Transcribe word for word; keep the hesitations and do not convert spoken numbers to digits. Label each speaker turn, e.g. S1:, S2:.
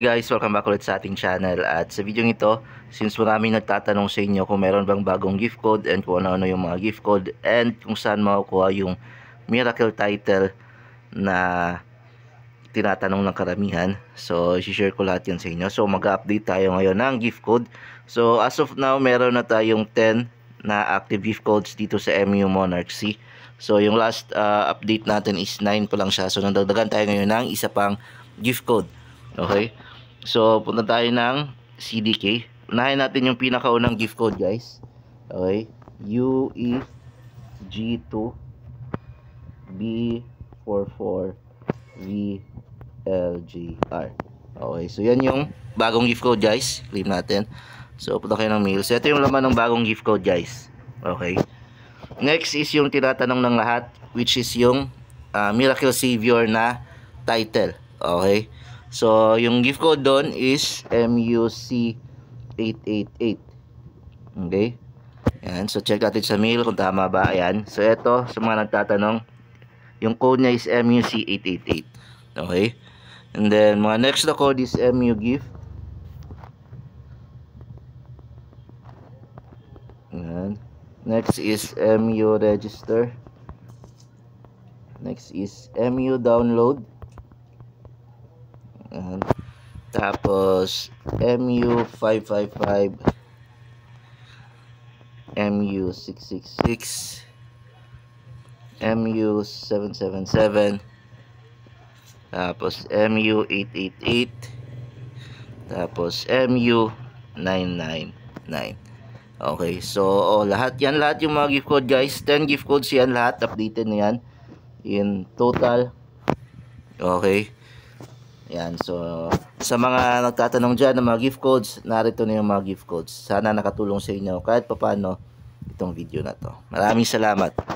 S1: Guys, welcome back ulit sa ating channel. At sa video ito, since maraming nagtatanong sa inyo kung meron bang bagong gift code and kung ano-ano yung mga gift code and kung saan makukuha yung miracle title na tinatanong ng karamihan. So, i-share ko lahat yan sa inyo. So, mag-update tayo ngayon ng gift code. So, as of now, meron na tayong ten na active gift codes dito sa M U Monarchy. So, yung last uh, update natin is nine pa lang siya. So, nandagdagan tayo ngayon ng isa pang gift code. Okay? So, punta tayo ng C D K. Unahin natin yung pinakaunang gift code, guys. Okay? U E G two B four four V L G R. Okay, so yan yung bagong gift code, guys. Claim natin. So, punta kayo ng mail. So, ito yung laman ng bagong gift code, guys. Okay. Next is yung tinatanong ng lahat, which is yung uh, Miracle Savior na title. Okay. So, yung gift code doon is M U C eight eight eight. Okay. Yan. So, check natin sa mail kung tama ba. Ayan. So, ito, sa mga nagtatanong, yung code niya is M U C eight eight eight. Okay. And then, mga next na code is M U gift. Ayan. Next is M U register. Next is M U download. Ayan. Tapos M U five five five, M U six six six, M U seven seven seven, tapos M U eight eight eight, tapos M U nine nine nine. Okay, so oh, lahat yan, lahat yung mga gift code, guys. ten gift codes yan, lahat updated na yan in total. Okay. Yan, so sa mga nagtatanong dyan ng mga gift codes, narito na yung mga gift codes. Sana nakatulong sa inyo kahit papano itong video na to. Maraming salamat.